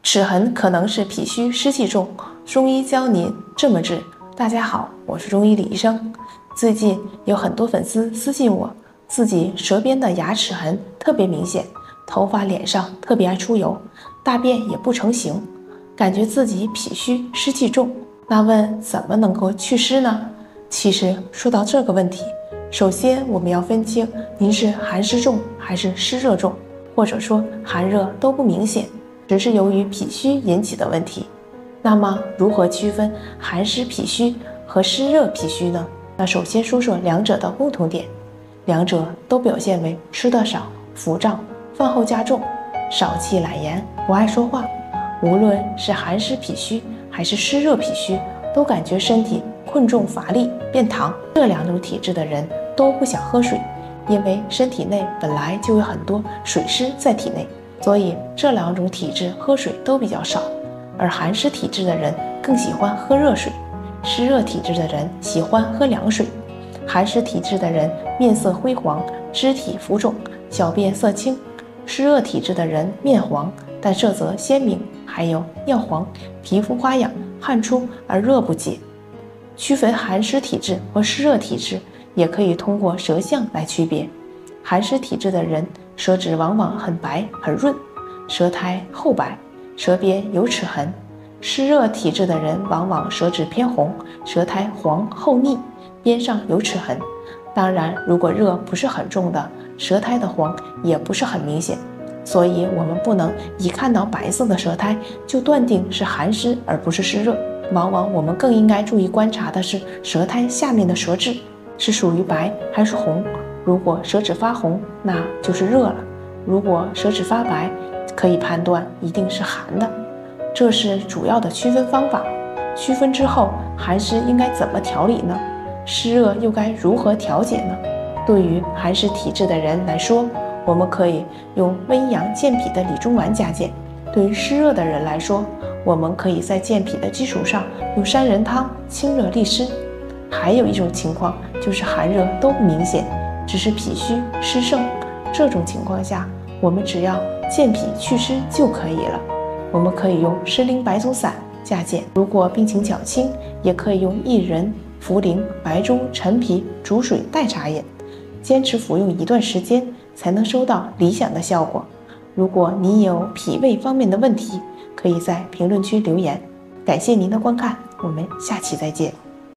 齿痕可能是脾虚湿气重，中医教您这么治。大家好，我是中医李医生。最近有很多粉丝私信我，自己舌边的牙齿痕特别明显，头发脸上特别爱出油，大便也不成形，感觉自己脾虚湿气重。那问怎么能够祛湿呢？其实说到这个问题，首先我们要分清您是寒湿重还是湿热重，或者说寒热都不明显，只是由于脾虚引起的问题。那么如何区分寒湿脾虚和湿热脾虚呢？那首先说说两者的共同点，两者都表现为吃得少、腹胀、饭后加重、少气懒言、不爱说话。无论是寒湿脾虚还是湿热脾虚，都感觉身体困重乏力、便溏。这两种体质的人都不想喝水，因为身体内本来就有很多水湿在体内，所以这两种体质喝水都比较少。而寒湿体质的人更喜欢喝热水，湿热体质的人喜欢喝凉水。寒湿体质的人面色灰黄，肢体浮肿，小便色青；湿热体质的人面黄，但色泽鲜明，还有尿黄，皮肤发痒，汗出而热不解。区分寒湿体质和湿热体质，也可以通过舌象来区别。寒湿体质的人舌质往往很白很润，舌苔厚白，舌边有齿痕；湿热体质的人往往舌质偏红，舌苔黄厚腻，边上有齿痕。当然，如果热不是很重的，舌苔的黄也不是很明显。所以我们不能一看到白色的舌苔就断定是寒湿而不是湿热，往往我们更应该注意观察的是舌苔下面的舌质是属于白还是红。如果舌质发红，那就是热了；如果舌质发白，可以判断一定是寒的。这是主要的区分方法。区分之后，寒湿应该怎么调理呢？湿热又该如何调节呢？对于寒湿体质的人来说，我们可以用温阳健脾的理中丸加减；对于湿热的人来说，我们可以在健脾的基础上用山仁汤清热利湿。还有一种情况就是寒热都不明显，只是脾虚湿盛，这种情况下，我们只要健脾祛湿就可以了。我们可以用参苓白术散加减，如果病情较轻，也可以用薏仁、茯苓、白术、陈皮煮水代茶饮，坚持服用一段时间，才能收到理想的效果。如果你有脾胃方面的问题，可以在评论区留言。感谢您的观看，我们下期再见。